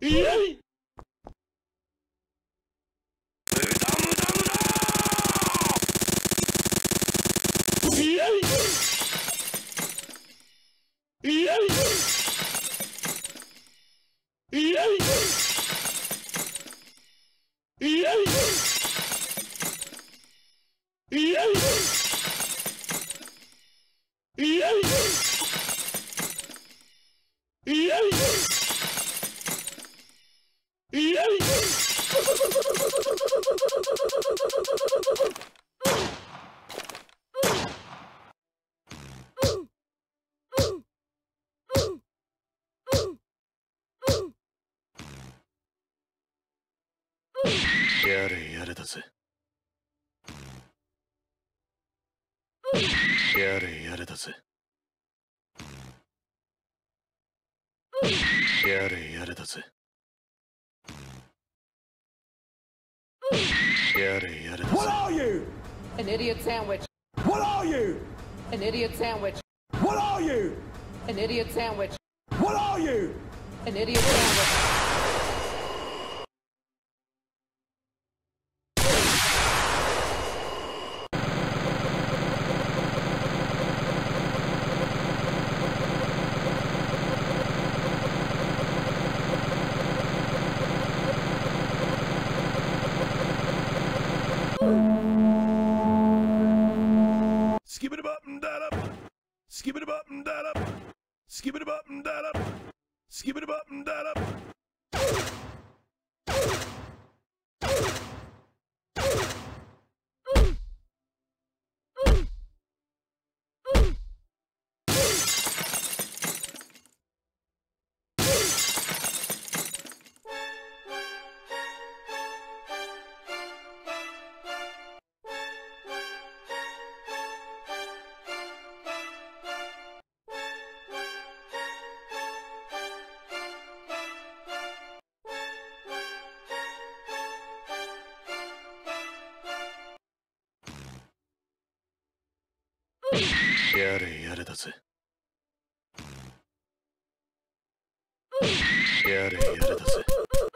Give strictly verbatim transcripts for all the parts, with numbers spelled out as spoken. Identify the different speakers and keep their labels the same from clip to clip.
Speaker 1: やれやれだぜ。やれやれだぜ。やれやれだぜ。やれやれだぜ。
Speaker 2: What are you?
Speaker 3: An idiot sandwich.
Speaker 2: What are you?
Speaker 3: An idiot sandwich.
Speaker 2: What are you?
Speaker 3: An idiot sandwich.
Speaker 2: What are you?
Speaker 3: An idiot sandwich.
Speaker 2: Skip it up and that up. Skip it up and that up. Skip it up and that up. Skip it up and that up.
Speaker 1: やれやれだぜ。やれやれだぜ。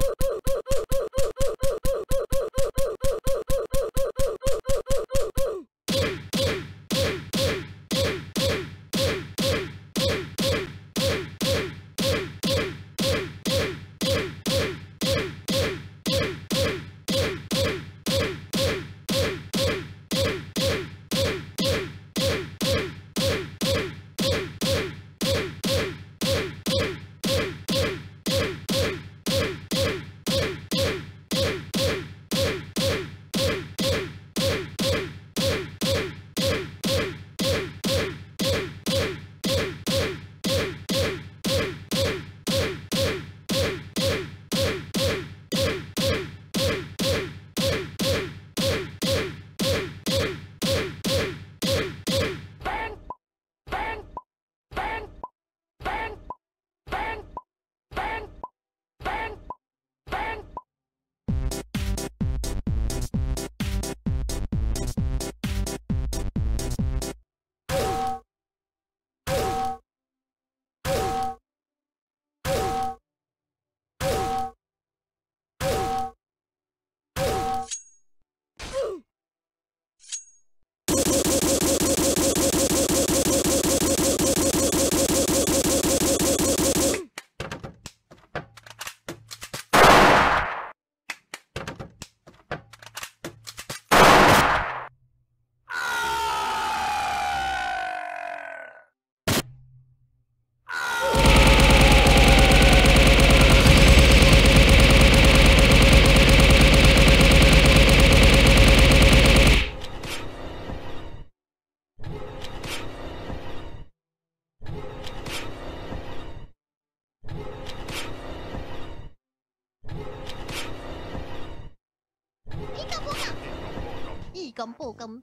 Speaker 4: Ecom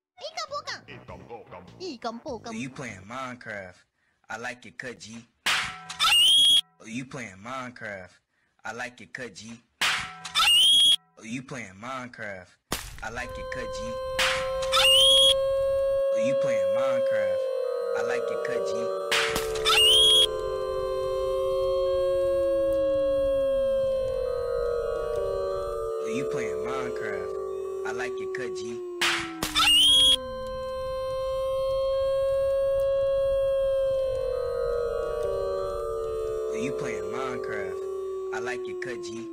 Speaker 5: Oh, you playing Minecraft? I like it, cut G. Oh, you playing Minecraft? I like it, cut G. Oh, you playing Minecraft? I like it, cut G. Oh, you playing Minecraft? I like it, cut G. Oh, you playing Minecraft? I like your cut, G. Oh, you playing Minecraft? I like your cut, G.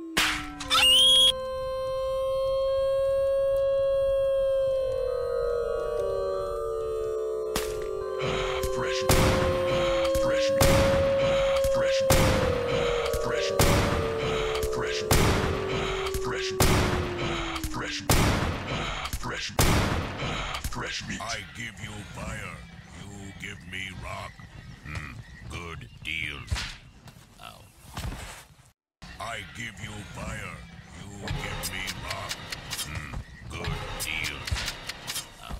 Speaker 2: Fresh meat. Fresh meat. Fresh meat. Fresh meat. Fresh meat. Fresh meat. Fresh meat. Fresh meat. Fresh meat. I give you fire. You give me rock. Hmm. Good deal. Ow. I give you fire. You give me rock. Hmm. Good deal. Ow.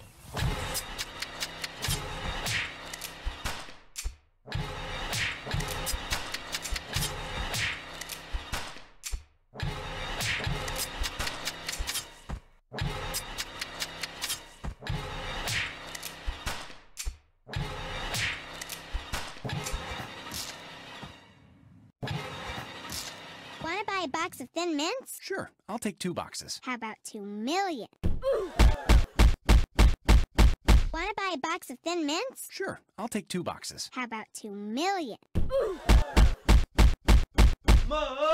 Speaker 4: Want to buy a box of Thin Mints?
Speaker 6: Sure, I'll take two boxes.
Speaker 4: How about two million? Want to buy a box of Thin Mints?
Speaker 6: Sure, I'll take two boxes.
Speaker 4: How about two million?
Speaker 5: Mom!